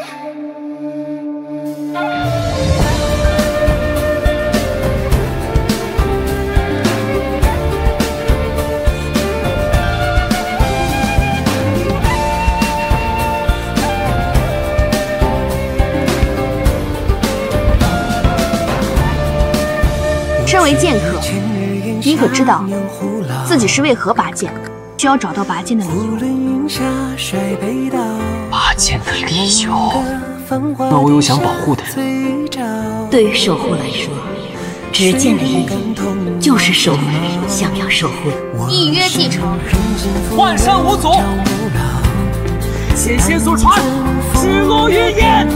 身为剑客，你可知道自己是为何拔剑？需要找到拔剑的理由。 拔剑的理由？那我有想保护的人。 对于守护来说，执剑的意义就是守护人想要守护的。 一约既成， 万山无阻。剑仙所传，直落云烟。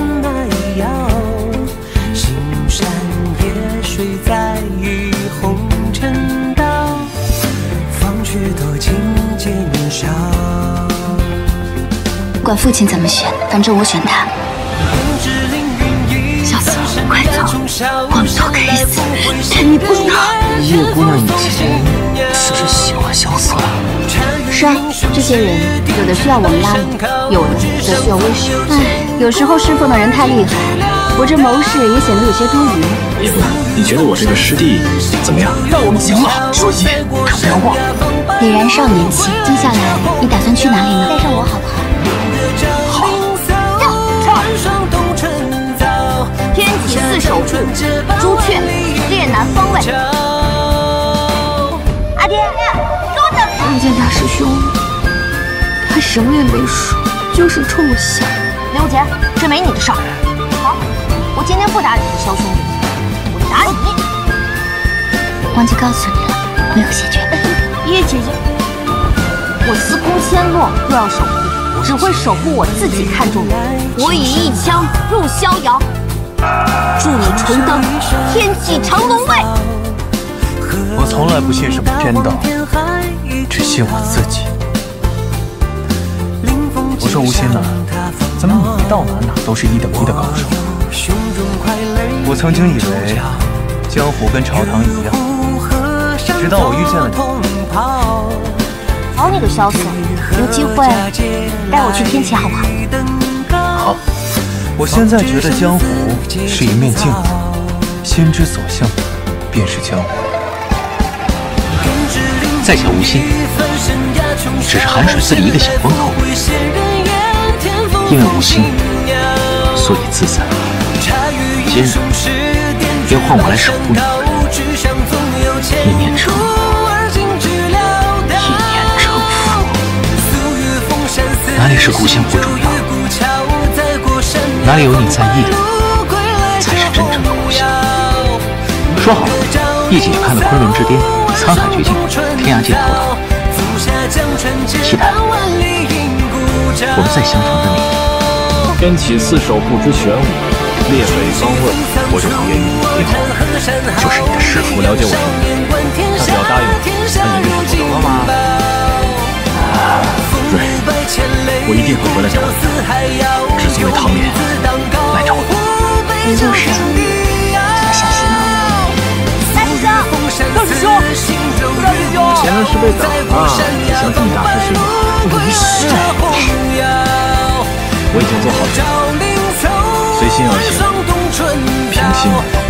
在与红尘道，方却多情皆年少。 不管父亲怎么选，反正我选他。小四，快走！我们都可以死，但你不能。 叶姑娘以前是不是喜欢萧瑟？ 是啊，这些人有的需要我们拉拢，有的则需要威慑。唉，有时候侍奉的人太厉害，我这谋士也显得有些多余。 叶姑娘，你觉得我这个师弟怎么样？ 让我们赢了，说一，可不要忘。 李然少年气，接下来你打算去哪里呢？带上我好不好？ 好。 天启四守护，朱雀，列南方位。阿爹，给我等着！ 看见大师兄，他什么也没说，就是冲我笑。 刘杰，这没你的事儿。好，我今天不打你和萧兄弟，我打你。 忘记告诉你了，我有些诀别。 叶姐姐，我司空千落若要守护，只会守护我自己看中的。我以一枪入逍遥，助你重登天启长龙位。 我从来不信什么天道，只信我自己。我说无心了，怎么你到哪都是1等1的高手？我曾经以为江湖跟朝堂一样，直到我遇见了你。 好你个萧瑟，有机会带我去天启好不好？ 好，我现在觉得江湖是一面镜子，心之所向，便是江湖。 在下无心，只是寒水寺里一个小光头，因为无心，所以自在。今日便换我来守护你，一念成佛，一念成佛。哪里是故乡不重要，哪里有你在意的才是真正的故乡。说好了，一起去看到昆仑之巅、沧海绝境、天涯尽头的，期待我们再相逢的那一天。 天启四守护之玄武，列北方位，我这行业与你好， 就是你的师傅。 我了解我师傅，他只要答应我，那一定是做到了吗？ 对，我一定会回来找你，只作为唐莲来找我。 你就是，要小心哦。 大师兄， 大师兄，大师兄， 前段是被打啊，相信你大师是你。 没事， 我已经做好了，随心而行，平心而论。